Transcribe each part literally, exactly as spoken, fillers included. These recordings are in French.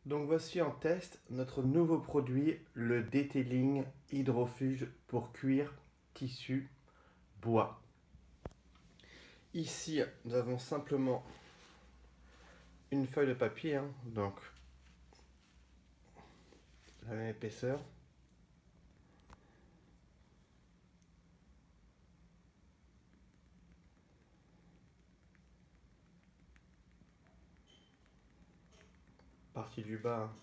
Donc voici en test notre nouveau produit, le Detailing Hydrofuge pour cuir, tissu, bois. Ici, nous avons simplement une feuille de papier, hein, donc la même épaisseur. Partie du bas, hein.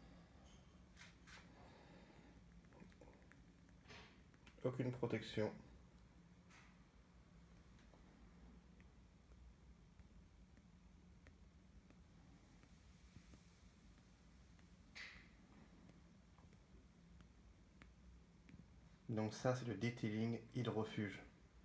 Aucune protection. Donc ça, c'est le Detailing Hydrofuge.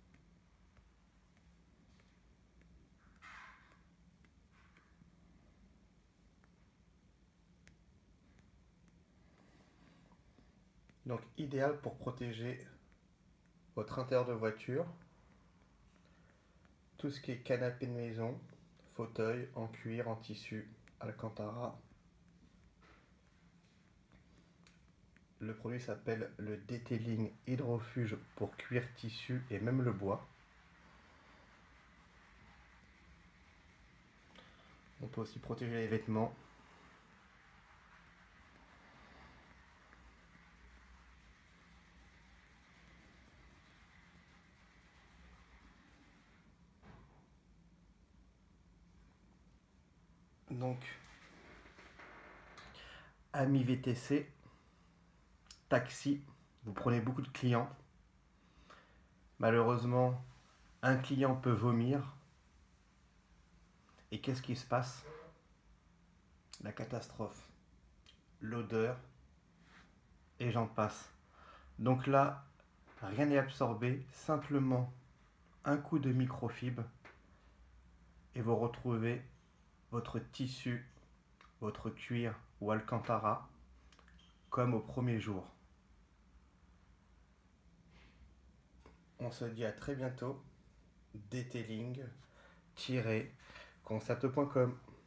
Donc idéal pour protéger votre intérieur de voiture, tout ce qui est canapé de maison, fauteuil en cuir, en tissu, alcantara. Le produit s'appelle le Detailing Hydrofuge pour cuir, tissu et même le bois. On peut aussi protéger les vêtements. Donc, amis V T C, taxi, vous prenez beaucoup de clients. Malheureusement, un client peut vomir. Et qu'est-ce qui se passe? La catastrophe. L'odeur. Et j'en passe. Donc là, rien n'est absorbé. Simplement un coup de microfibre. Et vous retrouvez votre tissu, votre cuir ou alcantara comme au premier jour. On se dit à très bientôt. Detailing-concept point com